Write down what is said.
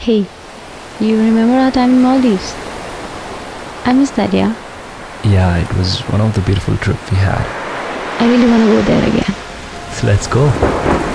Hey, you remember our time in Maldives? I miss that, yeah? Yeah, it was one of the beautiful trips we had. I really want to go there again. So let's go.